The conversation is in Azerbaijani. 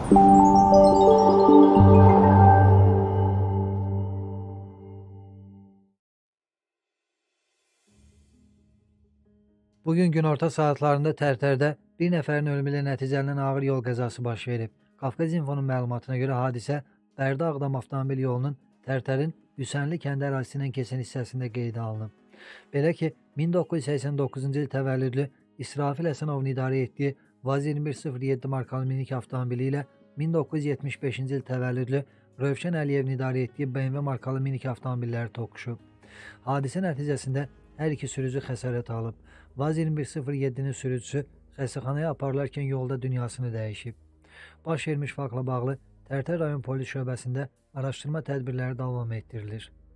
Bugün günorta saatlarında Tərtərdə bir nəfərin ölümü ilə nəticələnən ağır yol qəzası baş verib. Qafqaz İnfonun məlumatına görə hadisə Bərdə-Ağdam avtomobil yolunun Tərtərin Hüsənli kəndi ərazisindən keçən hissəsində qeydə alınıb. Belə ki, 1989-cu il təvəllüdlü İsrafil Həsənovun idarə etdiyi VAZ-2107 markalı minik avtomobili ilə 1975-ci il təvəllüdlü Rövşən Əliyevin idarə etdiyi BMW markalı minik avtomobilləri toqquşub. Hadisə nəticəsində hər iki sürücü xəsarət alıb. VAZ-2107-nin sürücüsü xəstəxanaya aparılarkən yolda dünyasını dəyişib. Baş vermiş faktla bağlı Tərtər rayon polis şöbəsində araşdırma tədbirləri davam etdirilir.